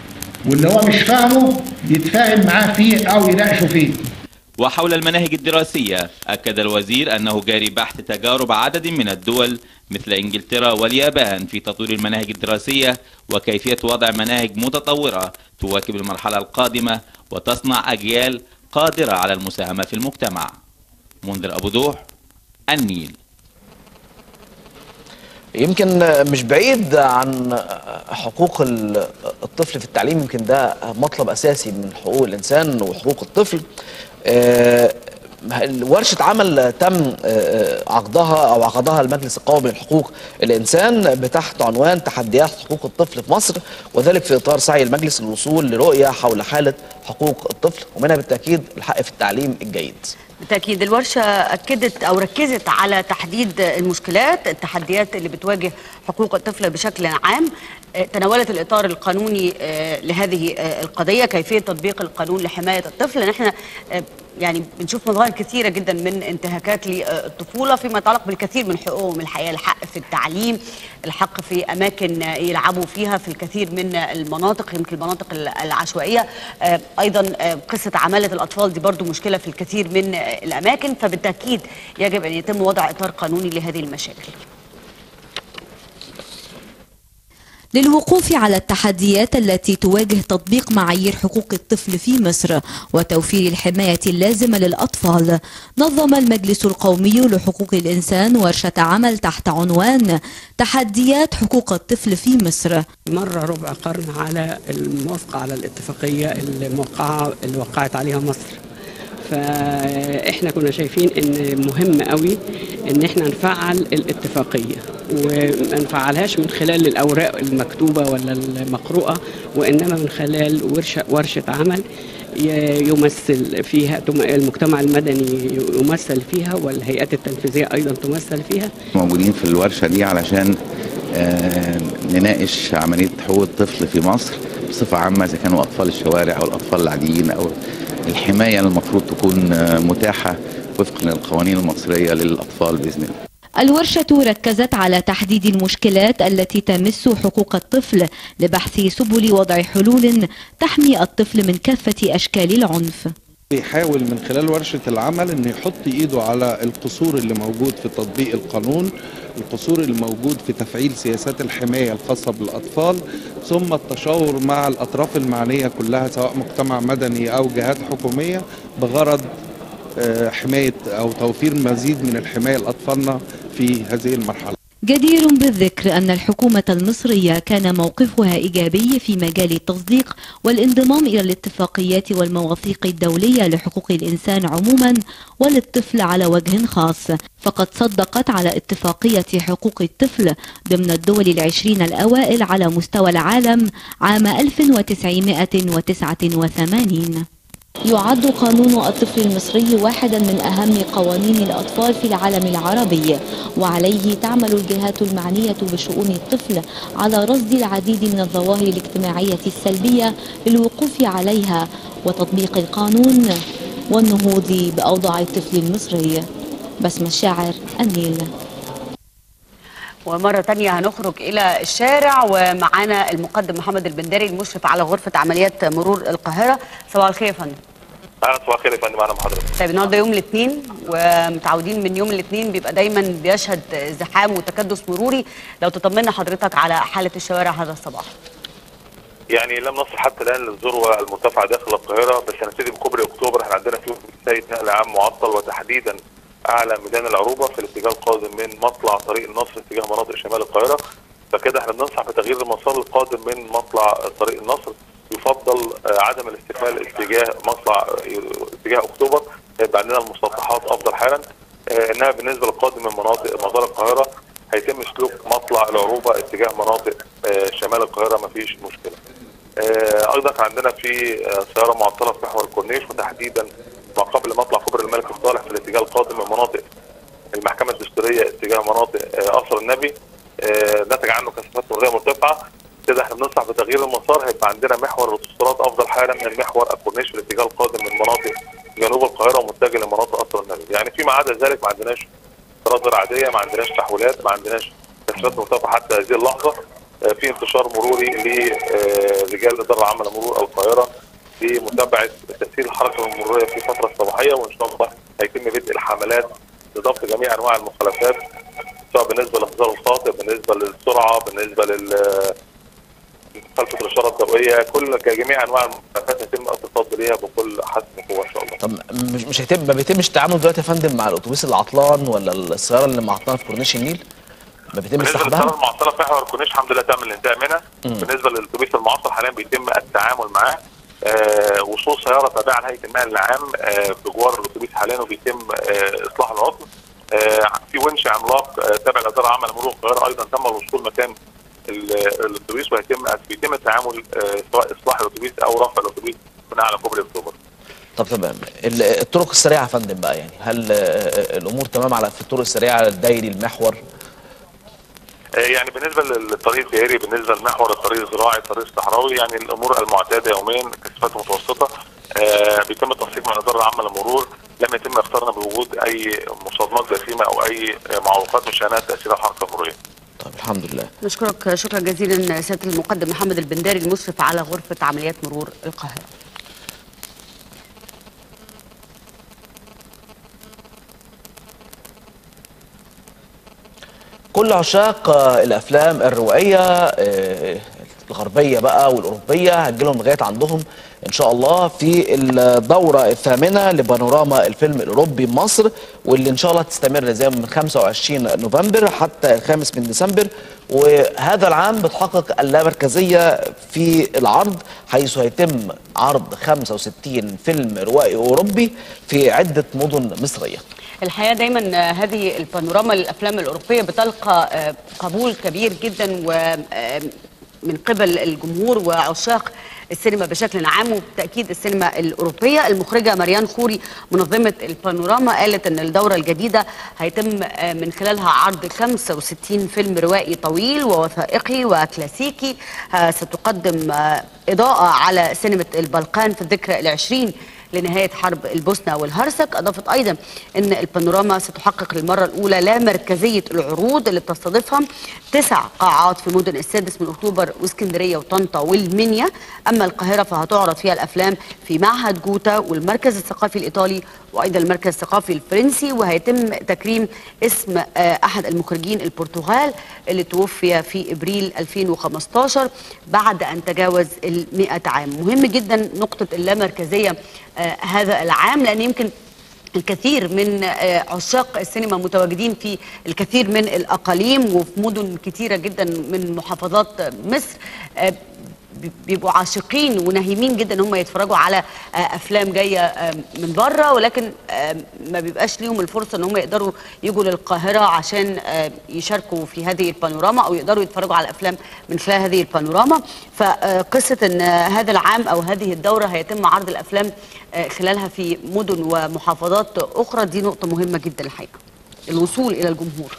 واللي هو مش فاهمه يتفاهم معاه فيه او يناقشه فيه. وحول المناهج الدراسية أكد الوزير أنه جاري بحث تجارب عدد من الدول مثل إنجلترا واليابان في تطوير المناهج الدراسية وكيفية وضع مناهج متطورة تواكب المرحلة القادمة وتصنع أجيال قادرة على المساهمة في المجتمع. منذر أبو دوح، النيل. يمكن مش بعيد عن حقوق الطفل في التعليم، يمكن ده مطلب أساسي من حقوق الإنسان وحقوق الطفل. ورشة عمل تم عقدها المجلس القومي لحقوق الإنسان بتحت عنوان تحديات حقوق الطفل في مصر، وذلك في إطار سعي المجلس للوصول لرؤية حول حالة حقوق الطفل ومنها بالتأكيد الحق في التعليم الجيد. بالتأكيد الورشة أكدت أو ركزت على تحديد المشكلات التحديات اللي بتواجه حقوق الطفل بشكل عام، تناولت الإطار القانوني لهذه القضية، كيفية تطبيق القانون لحماية الطفل، لأن احنا يعني بنشوف مظاهر كثيرة جدا من انتهاكات للطفولة فيما يتعلق بالكثير من حقوقهم الحياة، الحق في التعليم، الحق في أماكن يلعبوا فيها في الكثير من المناطق، يمكن المناطق العشوائية، أيضا قصة عمالة الأطفال دي برضو مشكلة في الكثير من الأماكن، فبالتأكيد يجب أن يتم وضع إطار قانوني لهذه المشاكل. للوقوف على التحديات التي تواجه تطبيق معايير حقوق الطفل في مصر وتوفير الحماية اللازمة للأطفال، نظم المجلس القومي لحقوق الإنسان ورشة عمل تحت عنوان تحديات حقوق الطفل في مصر. مر ربع قرن على الموافقة على الاتفاقية اللي وقعت عليها مصر، فاحنا كنا شايفين ان مهم قوي ان احنا نفعل الاتفاقيه وما نفعلهاش من خلال الاوراق المكتوبه ولا المقروءه، وانما من خلال ورشه عمل يمثل فيها المجتمع المدني يمثل فيها والهيئات التنفيذيه ايضا تمثل فيها. موجودين في الورشه دي علشان نناقش عمليه حقوق الطفل في مصر بصفه عامه، اذا كانوا اطفال الشوارع او الاطفال العاديين او الحماية المفروض تكون متاحة وفقا للقوانين المصرية للأطفال بإذن الله. الورشة ركزت على تحديد المشكلات التي تمس حقوق الطفل لبحث سبل وضع حلول تحمي الطفل من كافة أشكال العنف. بيحاول من خلال ورشة العمل أن يحط إيده على القصور اللي موجود في تطبيق القانون، القصور اللي موجود في تفعيل سياسات الحماية الخاصة بالأطفال، ثم التشاور مع الأطراف المعنية كلها سواء مجتمع مدني أو جهات حكومية بغرض حماية أو توفير مزيد من الحماية لأطفالنا في هذه المرحلة. جدير بالذكر أن الحكومة المصرية كان موقفها إيجابي في مجال التصديق والانضمام إلى الاتفاقيات والمواثيق الدولية لحقوق الإنسان عموما وللطفل على وجه خاص، فقد صدقت على اتفاقية حقوق الطفل ضمن الدول العشرين الأوائل على مستوى العالم عام 1989. يعد قانون الطفل المصري واحدا من أهم قوانين الأطفال في العالم العربي، وعليه تعمل الجهات المعنية بشؤون الطفل على رصد العديد من الظواهر الاجتماعية السلبية للوقوف عليها وتطبيق القانون والنهوض بأوضاع الطفل المصري. بسمة الشاعر، النيل. ومرة تانية هنخرج إلى الشارع ومعانا المقدم محمد البنداري المشرف على غرفة عمليات مرور القاهرة. صباح الخير يا فندم. صباح الخير يا فندم، معانا حضرتك. طيب النهارده يوم الاثنين ومتعودين من يوم الاثنين بيبقى دايما بيشهد زحام وتكدس مروري، لو تطمنا حضرتك على حالة الشوارع هذا الصباح. يعني لم نصل حتى الآن للذروة المرتفعة داخل القاهرة، بس هنبتدي بكوبري أكتوبر. احنا عندنا فيه بداية نقل عام معطل، وتحديدا أعلى ميدان العروبة في الاتجاه القادم من مطلع طريق النصر اتجاه مناطق شمال القاهرة، فكده احنا بننصح بتغيير المسار القادم من مطلع طريق النصر. يفضل عدم الاستقبال اتجاه مطلع اتجاه أكتوبر، هيبقى عندنا المسطحات أفضل حالا. إنها بالنسبة للقادم من مناطق مطار القاهرة هيتم سلوك مطلع العروبة اتجاه مناطق شمال القاهرة، مفيش مشكلة. أيضا عندنا في سيارة معطلة في محور الكورنيش، وتحديدا ما قبل مطلع كوبري الملك الصالح في الاتجاه القادم من مناطق المحكمة الدستورية اتجاه مناطق قصر النبي، نتج عنه كثافات مرورية مرتفعة. كده احنا بننصح بتغيير المسار، هيبقى عندنا محور الاوتوستراد افضل حالا من محور الكورنيش في الاتجاه القادم من مناطق جنوب القاهره ومتجه لمناطق قصر النبي. يعني فيما عدا ذلك ما عندناش اضطرابات غير عاديه، ما عندناش تحويلات، ما عندناش كثافات مرتفعه حتى هذه اللحظه. في انتشار مروري لرجال الاداره العامه لمرور القاهره لمتابعه تسيير الحركه المروريه في الفتره الصباحيه، وان شاء الله هيتم بدء الحملات لضبط جميع انواع المخالفات، سواء بالنسبه للانتظار الخاطئ، بالنسبه للسرعه، بالنسبه مخالفه الاشاره الضوئيه، كل جميع انواع المخالفات يتم التصدي ليها بكل حسم قوه ان شاء الله. طب مش هيتم، ما بيتمش التعامل دلوقتي يا فندم مع الاتوبيس العطلان ولا السياره اللي معطلانه في كورنيش النيل؟ ما بيتم بالنسبه سحبها؟ للسياره المعطله في محور الكورنيش الحمد لله تم الانتهاء منها. بالنسبه للاتوبيس المعطل حاليا بيتم التعامل معاه. وصول سياره تابعه لهيئه النقل العام بجوار الاتوبيس حاليا وبيتم اصلاح العطل. في ونش عملاق تابع للاداره العامه لمرور القاهره ايضا تم الوصول مكان الاتوبيس بيتم التعامل سواء اصلاح الاتوبيس او رفع الاتوبيس بناء على كوبري اكتوبر. طب تمام. الطرق السريعه يا فندم بقى، يعني هل الامور تمام على في الطرق السريعه الدايري المحور؟ يعني بالنسبه للطريق الدائري، بالنسبه للمحور، الطريق الزراعي، الطريق الصحراوي، يعني الامور المعتاده يوميا كثافات متوسطه. بيتم التنسيق مع الاداره العامه للمرور، لم يتم اختارنا بوجود اي مصادمات جسيمه او اي معوقات من شانها تاثير الحركه المروريه. طيب الحمد لله. نشكرك شكرا جزيلا سياده المقدم محمد البنداري المشرف على غرفه عمليات مرور القاهره. كل عشاق الافلام الروائيه الغربيه بقى والاوروبيه هتجيلهم لغايه عندهم ان شاء الله في الدوره الثامنه لبانوراما الفيلم الاوروبي بمصر، واللي ان شاء الله تستمر زي من 25 نوفمبر حتى 5 ديسمبر. وهذا العام بتحقق اللامركزيه في العرض، حيث هيتم عرض 65 فيلم روائي اوروبي في عده مدن مصريه. الحقيقه دايما هذه البانوراما للافلام الاوروبيه بتلقى قبول كبير جدا ومن قبل الجمهور وعشاق السينما بشكل عام، وبالتاكيد السينما الاوروبيه. المخرجه مريان خوري منظمه البانوراما قالت ان الدوره الجديده هيتم من خلالها عرض 65 فيلم روائي طويل ووثائقي وكلاسيكي، ستقدم اضاءه على سينما البلقان في الذكرى العشرين لنهاية حرب البوسنة والهرسك. أضافت أيضا أن البانوراما ستحقق للمرة الأولى لا مركزية العروض اللي بتستضيفها 9 قاعات في مدن السادس من أكتوبر واسكندرية وطنطا والمنيا. أما القاهرة فهتعرض فيها الأفلام في معهد جوتا والمركز الثقافي الإيطالي وأيضا المركز الثقافي الفرنسي، وهيتم تكريم اسم أحد المخرجين البرتغال اللي توفي في إبريل 2015 بعد أن تجاوز 100 عام. مهم جدا نقطة اللامركزية هذا العام، لأن يمكن الكثير من عشاق السينما متواجدين في الكثير من الأقاليم وفي مدن كثيرة جدا من محافظات مصر، بيبقوا عاشقين ونهيمين جدا ان هم يتفرجوا على افلام جايه من بره، ولكن ما بيبقاش ليهم الفرصه ان هم يقدروا يجوا للقاهره عشان يشاركوا في هذه البانوراما او يقدروا يتفرجوا على افلام من خلال هذه البانوراما. فقصه ان هذا العام او هذه الدوره هيتم عرض الافلام خلالها في مدن ومحافظات اخرى، دي نقطه مهمه جدا الحقيقه، الوصول الى الجمهور.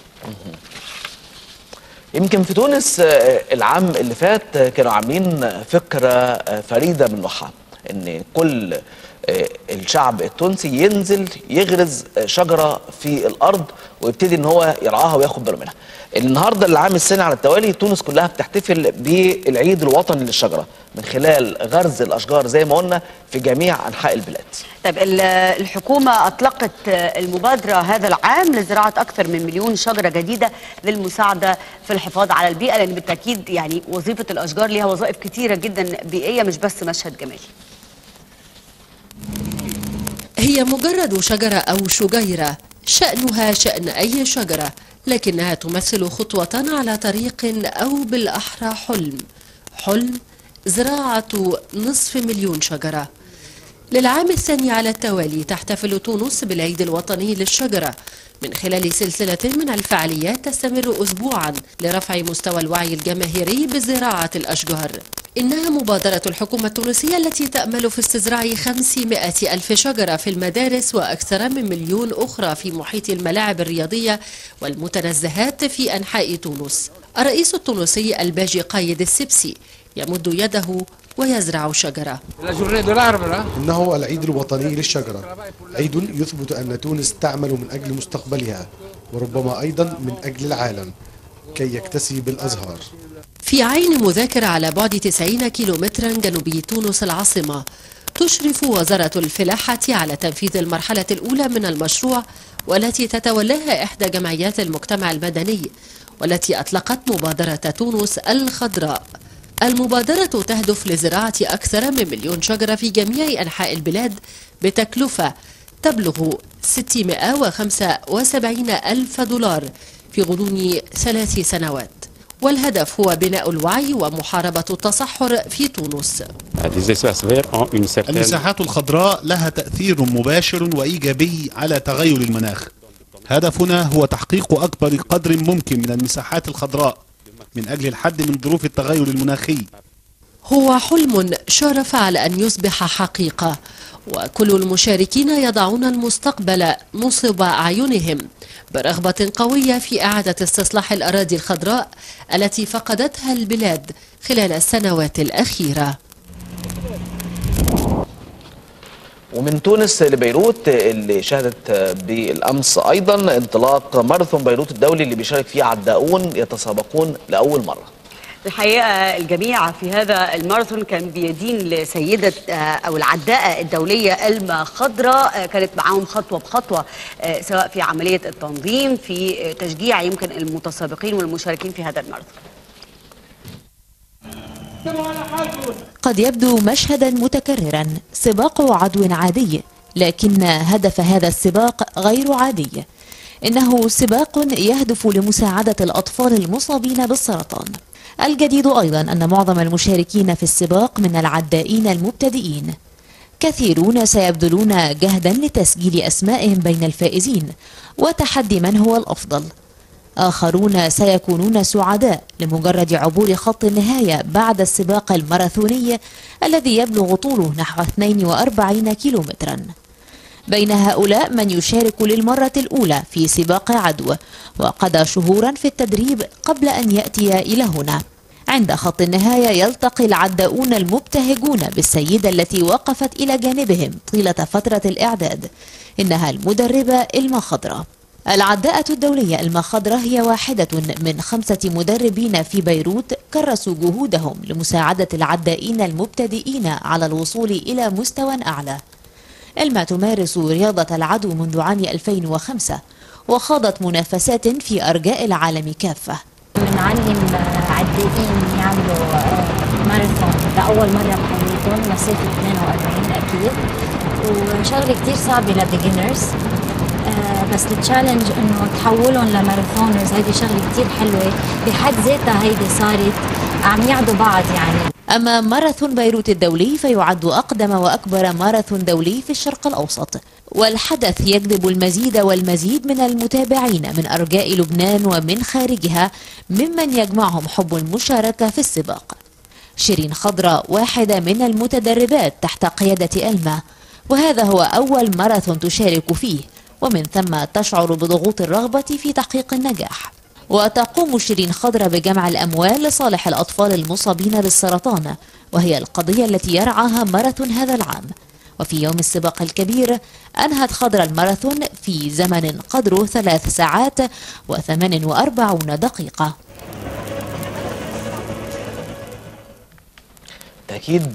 يمكن في تونس العام اللي فات كانوا عاملين فكرة فريدة من نوعها، ان كل الشعب التونسي ينزل يغرز شجرة في الأرض ويبتدي ان هو يرعاها وياخد باله منها. النهارده العام السنة على التوالي تونس كلها بتحتفل بالعيد الوطني للشجرة من خلال غرز الأشجار زي ما قلنا في جميع أنحاء البلاد. طيب الحكومة أطلقت المبادرة هذا العام لزراعة أكثر من 1,000,000 شجرة جديدة للمساعدة في الحفاظ على البيئة، لأن بالتأكيد يعني وظيفة الأشجار ليها وظائف كتيرة جدا بيئية مش بس مشهد جمالي. هي مجرد شجرة أو شجيرة شأنها شأن أي شجرة، لكنها تمثل خطوة على طريق أو بالأحرى حلم زراعة 500,000 شجرة. للعام الثاني على التوالي تحتفل تونس بالعيد الوطني للشجرة من خلال سلسلة من الفعاليات تستمر أسبوعا لرفع مستوى الوعي الجماهيري بزراعة الأشجار. إنها مبادرة الحكومة التونسية التي تأمل في استزراع 500,000 شجرة في المدارس وأكثر من 1,000,000 أخرى في محيط الملاعب الرياضية والمتنزهات في أنحاء تونس. الرئيس التونسي الباجي قايد السبسي يمد يده ويزرع شجرة. إنه العيد الوطني للشجرة، عيد يثبت أن تونس تعمل من أجل مستقبلها وربما أيضا من أجل العالم كي يكتسي بالأزهار. في عين مذاكرة على بعد 90 كيلومترا جنوبي تونس العاصمة، تشرف وزارة الفلاحة على تنفيذ المرحلة الأولى من المشروع، والتي تتولاها إحدى جمعيات المجتمع المدني، والتي أطلقت مبادرة تونس الخضراء. المبادرة تهدف لزراعة أكثر من 1,000,000 شجرة في جميع أنحاء البلاد بتكلفة تبلغ 675,000 دولار في غضون 3 سنوات، والهدف هو بناء الوعي ومحاربة التصحر في تونس. المساحات الخضراء لها تأثير مباشر وإيجابي على تغير المناخ. هدفنا هو تحقيق أكبر قدر ممكن من المساحات الخضراء من أجل الحد من ظروف التغير المناخي. هو حلم شرف على أن يصبح حقيقة، وكل المشاركين يضعون المستقبل نصب أعينهم برغبة قوية في إعادة استصلاح الأراضي الخضراء التي فقدتها البلاد خلال السنوات الأخيرة. ومن تونس لبيروت اللي شهدت بالأمس أيضا انطلاق ماراثون بيروت الدولي اللي بيشارك فيه عداؤون يتسابقون لأول مرة. الحقيقة الجميع في هذا الماراثون كان بيدين لسيدة أو العداءة الدولية ألما خضراء، كانت معاهم خطوة بخطوة سواء في عملية التنظيم في تشجيع يمكن المتسابقين والمشاركين في هذا الماراثون. قد يبدو مشهدا متكررا، سباق عدو عادي، لكن هدف هذا السباق غير عادي. إنه سباق يهدف لمساعدة الأطفال المصابين بالسرطان. الجديد أيضا أن معظم المشاركين في السباق من العدائين المبتدئين. كثيرون سيبذلون جهدا لتسجيل أسمائهم بين الفائزين وتحدي من هو الأفضل. آخرون سيكونون سعداء لمجرد عبور خط النهاية بعد السباق الماراثوني الذي يبلغ طوله نحو 42 كيلومترا. بين هؤلاء من يشارك للمرة الأولى في سباق عدو وقضى شهورا في التدريب قبل أن يأتي إلى هنا. عند خط النهاية يلتقي العداؤون المبتهجون بالسيدة التي وقفت إلى جانبهم طيلة فترة الإعداد، إنها المدربة ألما خضراء. العداءة الدولية ألما خضراء هي واحدة من 5 مدربين في بيروت كرسوا جهودهم لمساعدة العدائين المبتدئين على الوصول إلى مستوى أعلى. ألما تمارس رياضة العدو منذ عام 2005 وخاضت منافسات في أرجاء العالم كافة. بنعلم عدائين يعملوا ماراثون لأول مرة بحياتهم مسافة 42 أكيد، وشغلة كتير صعبة لبيجنرز، بس التشالنج انه تحولهم لماراثونرز هيدي شغله كتير حلوه بحد ذاتها. هيدي صارت عم يعدوا بعض يعني. أما ماراثون بيروت الدولي فيعد أقدم وأكبر ماراثون دولي في الشرق الأوسط، والحدث يجذب المزيد والمزيد من المتابعين من أرجاء لبنان ومن خارجها ممن يجمعهم حب المشاركة في السباق. شيرين خضراء واحدة من المتدربات تحت قيادة ألما، وهذا هو أول ماراثون تشارك فيه، ومن ثم تشعر بضغوط الرغبة في تحقيق النجاح. وتقوم شيرين خضراء بجمع الأموال لصالح الأطفال المصابين بالسرطان، وهي القضية التي يرعاها ماراثون هذا العام. وفي يوم السباق الكبير أنهت خضراء الماراثون في زمن قدره 3 ساعات و48 دقيقة. أكيد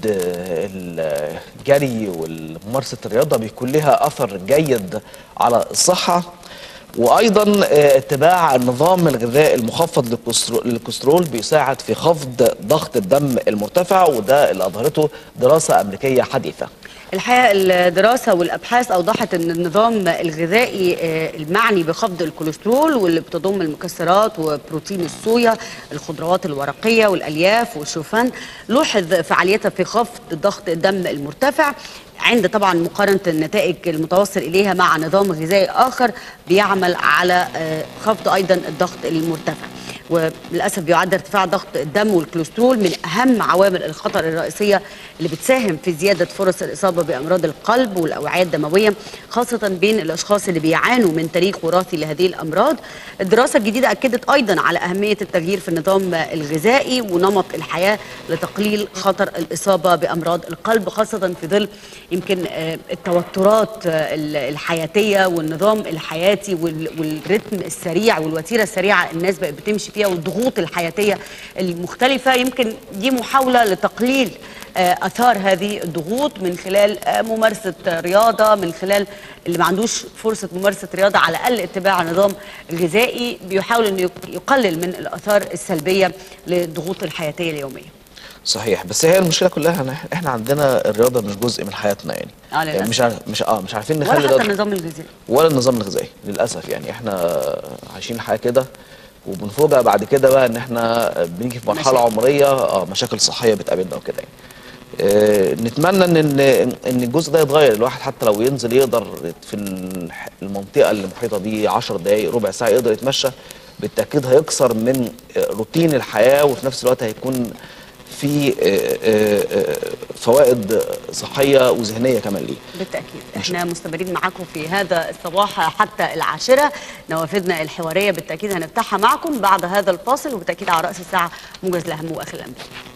الجري وممارسة الرياضة بيكون لها أثر جيد على الصحة، وأيضا اتباع النظام الغذائي المخفض للكوليسترول بيساعد في خفض ضغط الدم المرتفع، وده اللي أظهرته دراسة أمريكية حديثة. الحقيقة الدراسة والأبحاث أوضحت أن النظام الغذائي المعني بخفض الكوليسترول واللي بتضم المكسرات وبروتين الصويا، الخضروات الورقية والألياف والشوفان، لوحظ فعاليتها في خفض ضغط الدم المرتفع عند طبعا مقارنة النتائج المتوصل إليها مع نظام غذائي آخر بيعمل على خفض أيضا الضغط المرتفع. وللأسف بيعد ارتفاع ضغط الدم والكوليسترول من أهم عوامل الخطر الرئيسية اللي بتساهم في زيادة فرص الإصابة بأمراض القلب والأوعية الدموية، خاصة بين الأشخاص اللي بيعانوا من تاريخ وراثي لهذه الأمراض. الدراسة الجديدة أكدت أيضا على أهمية التغيير في النظام الغذائي ونمط الحياة لتقليل خطر الإصابة بأمراض القلب، خاصة في ظل يمكن التوترات الحياتية والنظام الحياتي والرتم السريع والوتيرة السريعة الناس بقت بتمشي فيها فيها والضغوط الحياتيه المختلفه. يمكن دي محاوله لتقليل اثار هذه الضغوط من خلال ممارسه رياضه، من خلال اللي ما عندوش فرصه ممارسه رياضه على الاقل اتباع نظام غذائي بيحاول انه يقلل من الاثار السلبيه للضغوط الحياتيه اليوميه. صحيح، بس هي المشكله كلها ان احنا عندنا الرياضه مش جزء من حياتنا يعني مش عارفين نخلي ولا حتى النظام الغذائي ولا النظام الغذائي للاسف. يعني احنا عايشين حياه كده وبنفوجئ بعد كده بقى ان احنا بنيجي في مرحله عمريه مشاكل صحيه بتقابلنا وكده يعني. نتمنى ان الجزء ده يتغير، الواحد حتى لو ينزل يقدر في المنطقه اللي محيطه بيه 10 دقائق ربع ساعه يقدر يتمشى، بالتاكيد هيكسر من روتين الحياه وفي نفس الوقت هيكون في فوائد صحيه وذهنيه كمان ليه. بالتاكيد احنا مستمرين معاكم في هذا الصباح حتى 10:00. نوافذنا الحواريه بالتاكيد هنفتحها معكم بعد هذا الفاصل، وبالتاكيد على راس الساعه موجز الاهم واخر الانباء.